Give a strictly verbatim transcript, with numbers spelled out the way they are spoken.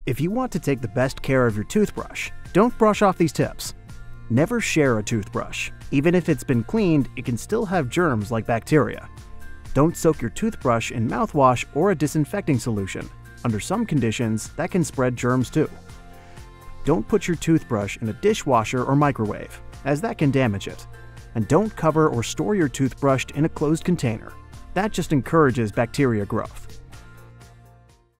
If you want to take the best care of your toothbrush, don't brush off these tips. Never share a toothbrush. Even if it's been cleaned, it can still have germs like bacteria. Don't soak your toothbrush in mouthwash or a disinfecting solution. Under some conditions, that can spread germs too. Don't put your toothbrush in a dishwasher or microwave, as that can damage it. And don't cover or store your toothbrush in a closed container. That just encourages bacteria growth.